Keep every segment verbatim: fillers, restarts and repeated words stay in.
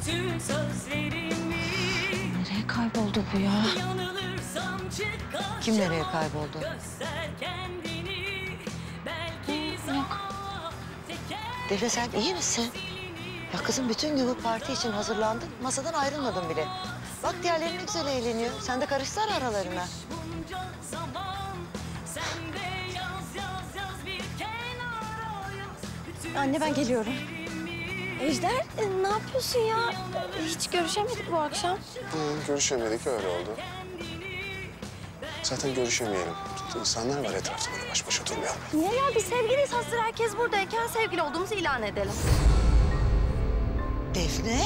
bütün sözlerimi. Nereye kayboldu bu ya? Yanılırsam çık karşıma. Kim nereye kayboldu? Göster kendini. Belki zaman teker. Defne sen iyi misin? Ya kızım bütün gün bu parti için hazırlandın. Masadan ayrılmadın bile. Bak diğerleri ne güzel eğleniyor. Sen de karışsana aralarına. Bunca zaman sen de yaz yaz yaz bir kenara yaz. Bütün Anne ben geliyorum. sözlerimi. Ejder e, ne yapıyorsun ya? E, Hiç görüşemedik bu akşam. Hı, görüşemedik, öyle oldu. Zaten görüşemeyelim. İnsanlar var etrafta, böyle baş başa durmayalım. Niye ya? Biz sevgiliyiz. Hazır herkes buradayken sevgili olduğumuzu ilan edelim. Defne?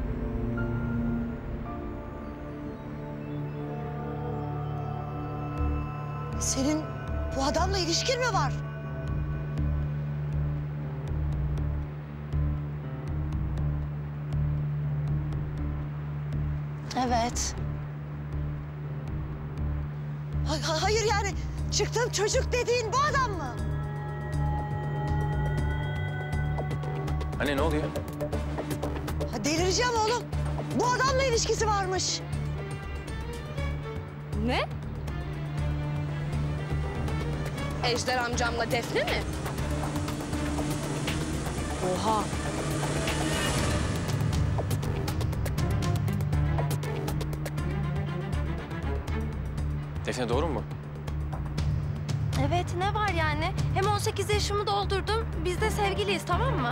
Senin bu adamla ilişkin mi var? Evet. Ha- ha- hayır yani çıktığım çocuk dediğin bu adam mı? Anne ne oluyor? Ha, delireceğim oğlum. Bu adamla ilişkisi varmış. Ne? Ejder amcamla Defne mi? Oha. Defne doğru mu? Evet ne var yani? Hem on sekiz yaşımı doldurdum. Biz de sevgiliyiz tamam mı?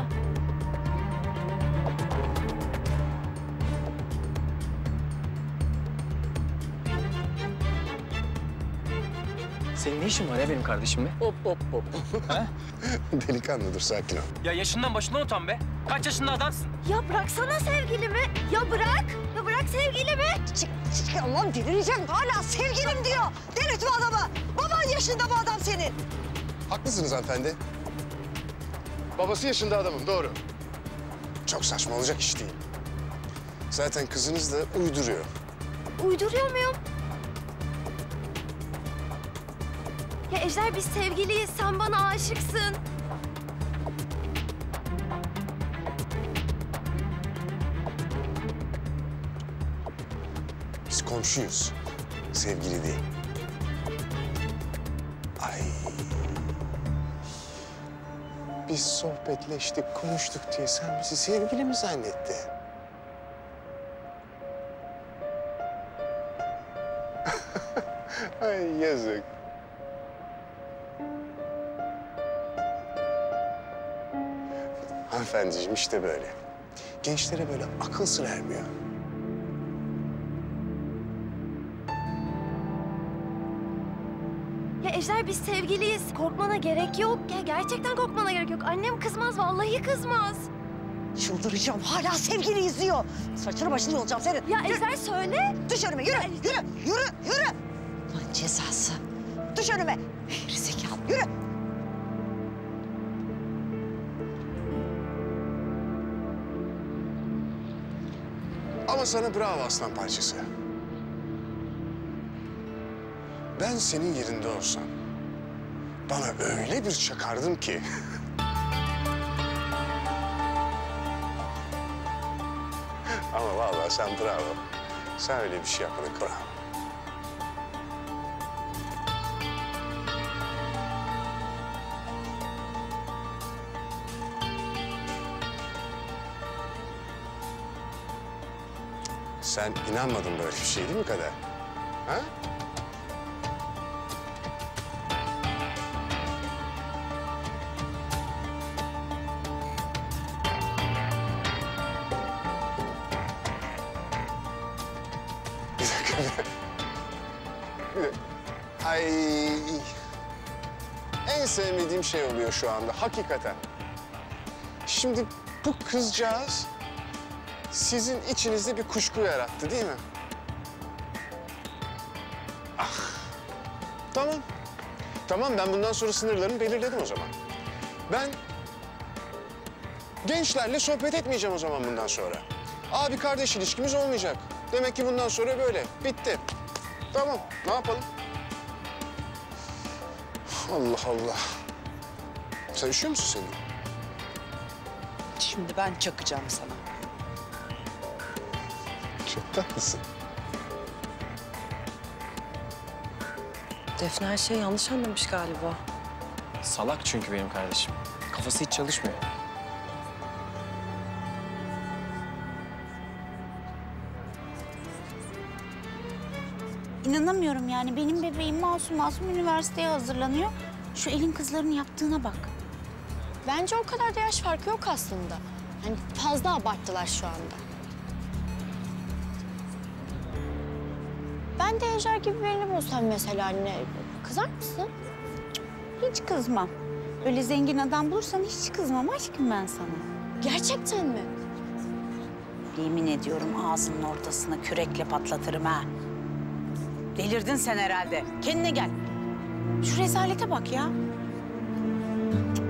Senin ne işin var ya benim kardeşimle? Hop hop hop. Delikanlı dur, sakin ol. Ya yaşından başından utan be. Kaç yaşında adamsın? Ya bıraksana sevgilimi. Ya bırak. Ya bırak sevgilimi. Çık, çık Allah'ım delireceğim. Hala sevgilim diyor. Delirtme adamı. Baban yaşında bu adam senin. Haklısınız hanımefendi. Babası yaşında adamım, doğru. Çok saçma olacak iş değil. Zaten kızınız da uyduruyor. Uyduruyor muyum? Ya Ejder biz sevgiliyiz. Sen bana aşıksın. Biz komşuyuz. Sevgili değil. Ay. Biz sohbetleştik, konuştuk diye sen bizi sevgili mi zannettin? Ay yazık. Hanımefendiciğim işte böyle. Gençlere böyle akıl sır ermiyor. Ya Ejder biz sevgiliyiz. Korkmana gerek yok. Ya gerçekten korkmana gerek yok. Annem kızmaz, vallahi kızmaz. Çıldıracağım. Hala sevgili izliyor. Saçını başını yolacağım senin. Ya Ejder söyle. Düş önüme yürü, yürü, yürü, yürü. Lan cezası. Düş önüme. Yürü zekalı, yürü. Ama sana bravo aslan parçası. Ben senin yerinde olsam bana öyle bir çakardım ki. Ama vallahi sen bravo. Sen öyle bir şey yapmadın, bravo. Sen inanmadın böyle bir şey değil mi Kader? Ha? Bir dakika, bir dakika. Bir dakika. Ay. En sevmediğim şey oluyor şu anda, hakikaten. Şimdi bu kızcağız sizin içinizde bir kuşku yarattı değil mi? Ah. Tamam. Tamam, ben bundan sonra sınırlarımı belirledim o zaman. Ben gençlerle sohbet etmeyeceğim o zaman bundan sonra. Abi kardeş ilişkimiz olmayacak. Demek ki bundan sonra böyle. Bitti. Tamam, ne yapalım? Allah Allah. Sen üşüyor musun Selin? Şimdi ben çakacağım sana. Çok tatlısın. Defne her şeyi yanlış anlamış galiba. Salak çünkü benim kardeşim. Kafası hiç çalışmıyor. İnanamıyorum yani. Benim bebeğim masum masum üniversiteye hazırlanıyor. Şu elin kızların yaptığına bak. Bence o kadar da yaş farkı yok aslında. Hani fazla abarttılar şu anda. Ben de Ejder gibi birini bulsam mesela anne. Kızar mısın? Hiç kızmam. Öyle zengin adam bulursan hiç kızmam aşkım ben sana. Gerçekten mi? Yemin ediyorum ağzının ortasına kürekle patlatırım ha. Delirdin sen herhalde. Kendine gel. Şu rezalete bak ya.